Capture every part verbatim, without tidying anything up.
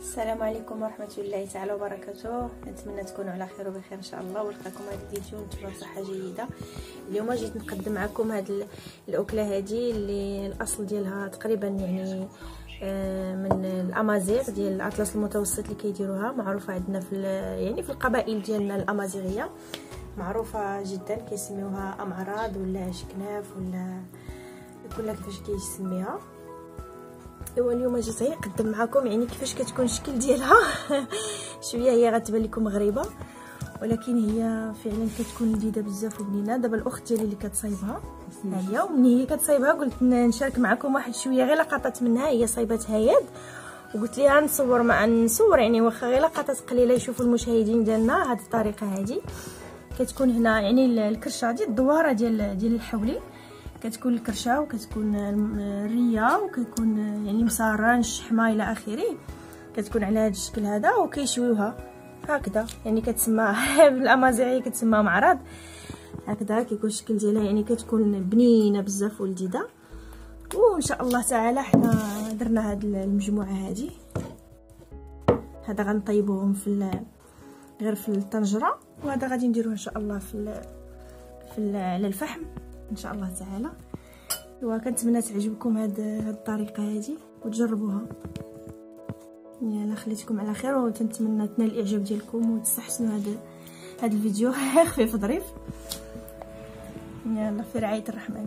السلام عليكم ورحمه الله تعالى وبركاته. نتمنى تكونوا على خير وبخير ان شاء الله، ونلقاكم هذا الفيديو نتمنى بصحه جيده. اليوم جيت نقدم معكم هذه الاكله هذه اللي الاصل ديالها تقريبا يعني من الامازيغ ديال الاطلس المتوسط اللي كيديروها، معروفه عندنا في يعني في القبائل ديالنا الامازيغيه، معروفه جدا كيسميوها امعراض ولا شكناف ولا كلها كيفاش كيسميها. ايوا اليوم جيت نقدم معكم يعني كيفاش كتكون الشكل ديالها. شويه هي غتبان لكم غريبه، ولكن هي فعلا كتكون لذيذه بزاف وبنينه. دابا الاخت ديالي اللي كتصايبها ها هي، ومني هي كتصايبها قلت نشارك معكم واحد شويه غير لقطات منها. هي صايبتها يد وقلت ليها نصور مع نصور يعني واخا غير لقطات قليله يشوفوا المشاهدين ديالنا هذه الطريقه هذه. كتكون هنا يعني الكرشه ديال الدواره ديال ديال الحولي، كتكون الكرشه وكتكون الريه وكتكون يعني مساره الشحمه الى اخره. كتكون على هذا الشكل هذا وكيشويوها هكذا، يعني كتسمى بالامازيغيه كتسمى معرض. هكذا كيكون الشكل ديالها، يعني كتكون بنينه بزاف ولذيذه. وان شاء الله تعالى حنا درنا هاد المجموعه هذه، هذا غنطيبوهم في غير في الطنجره، وهذا غادي نديروه ان شاء الله في في على الفحم ان شاء الله تعالى. وكنتمنى تعجبكم هاد هاد الطريقه هذه وتجربوها. يلا خليتكم على خير، وتنتمنى تنال الاعجاب ديالكم وتستحسنوا هذا هذا الفيديو خفيف ظريف. يلا في رعايه الرحمن.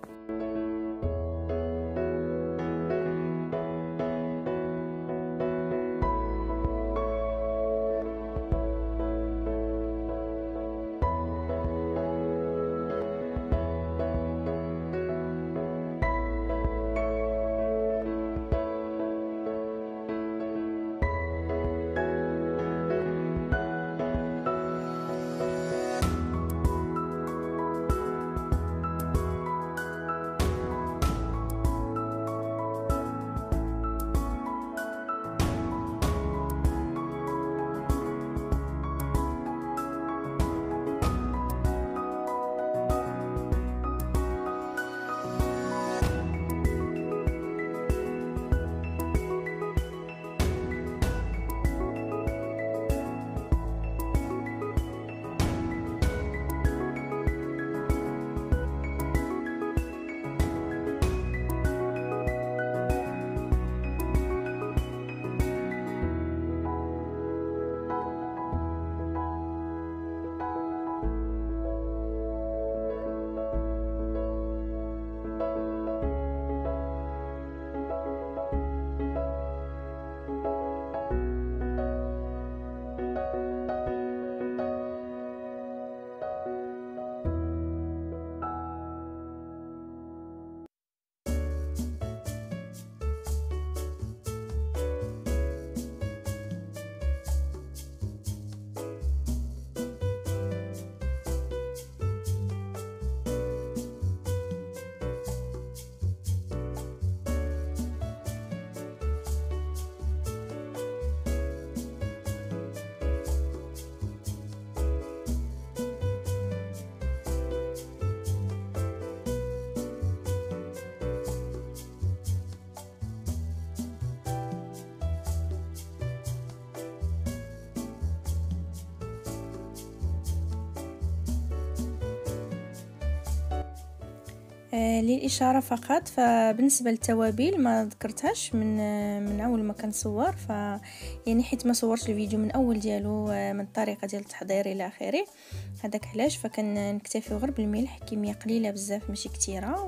آه للاشاره فقط، فبالنسبه للتوابل ما ذكرتهاش من آه من اول ما كنصور، ف يعني حيت ما صورتش الفيديو من اول ديالو آه من الطريقه ديال التحضير الى اخره. هذاك علاش فكنكتفيو غير بالملح كميه قليله بزاف ماشي كثيره.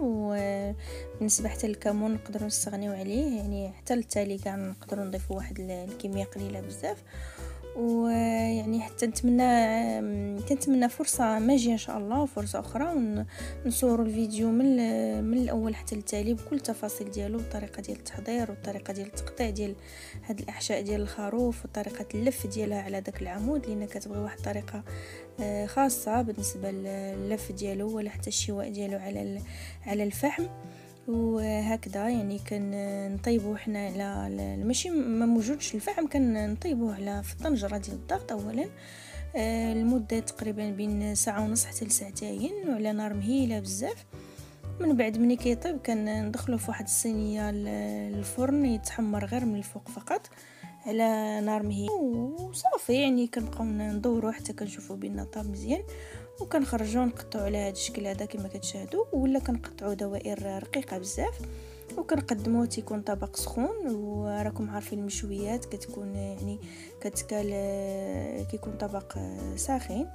وبالنسبه حتى للكمون نقدروا نستغنيو عليه، يعني حتى التالي كاع نقدروا نضيفوا واحد الكميه قليله بزاف. ويعني حتى نتمنى كنتمنى فرصه ماجيه ان شاء الله وفرصه اخرى ونصوروا الفيديو من من الاول حتى التالي بكل التفاصيل ديالو، والطريقه ديال التحضير والطريقه ديال التقطيع ديال هاد الاحشاء ديال الخروف وطريقه اللف ديالها على داك العمود، لان كتبغي واحد الطريقه خاصه بالنسبه لللف ديالو ولا حتى الشواء ديالو على على الفحم. وهكذا يعني كنطيبوه حنا على ماشي ما موجودش الفحم، كنطيبوه على في الطنجره ديال الضغط اولا المده تقريبا بين ساعه ونص حتى لساعتين، وعلى نار مهيله بزاف. من بعد ملي كيطيب كندخلوه في واحد الصينيه للفرن يتحمر غير من الفوق فقط. على نار مهيله وصافي. يعني كنبقاو ندورو حتى كنشوفو بان طاب مزيان، وكنخرجوا نقطعوا على هذا الشكل هذا كما كتشاهدوا، ولا كنقطعوا دوائر رقيقه بزاف وكنقدموه تيكون طبق سخون. وراكم عارفين المشويات كتكون يعني كتكال كيكون طبق ساخن.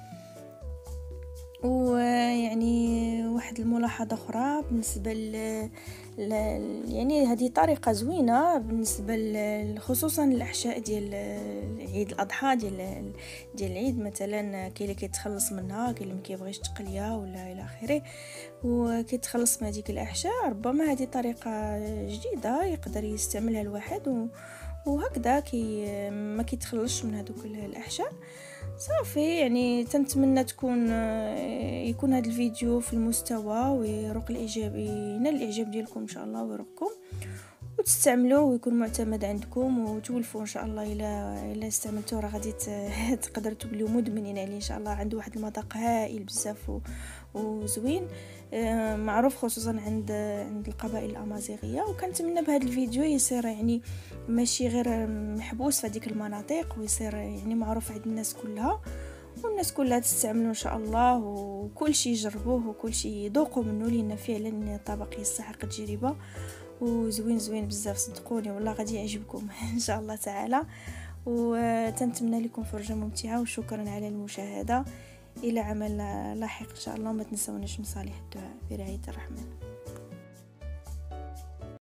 ويعني واحد الملاحظه اخرى بالنسبه ل... ل... يعني هذه طريقه زوينه بالنسبه ل... خصوصا الاحشاء ديال عيد الاضحى ديال ديال العيد. مثلا كاين اللي كيتخلص منها، كاين اللي ما كيبغيش تقليه ولا الى اخره وكيتخلص من هذيك الاحشاء. ربما هذه طريقه جديده يقدر يستعملها الواحد و... وهكذا كي ما كيتخلصش من هذوك الاحشاء. صافي يعني تنتمنى تكون يكون هذا الفيديو في المستوى ويروق الاعجاب ينال الاعجاب ديالكم ان شاء الله ويروقكم وتستعملوه ويكون معتمد عندكم وتولفوا ان شاء الله. الى الى استعملتوه راه غادي تقدروا توليو مدمنين عليه ان شاء الله. عنده واحد المذاق هائل بزاف وزوين معروف خصوصا عند عند القبائل الامازيغيه. وكنتمنى بهذا الفيديو يصير يعني ماشي غير محبوس في هذيك المناطق ويصير يعني معروف عند الناس كلها، والناس كلها تستعملوا ان شاء الله وكل شيء يجربوه وكل شيء يذوقوا منه، لان فعلا طبق يستحق التجربه وزوين زوين بزاف صدقوني والله غادي يعجبكم ان شاء الله تعالى. وتنتمنى لكم فرجه ممتعه وشكرا على المشاهده. الى عمل لاحق ان شاء الله. ما تنسوناش مصالح الدعاء برعايه الرحمن.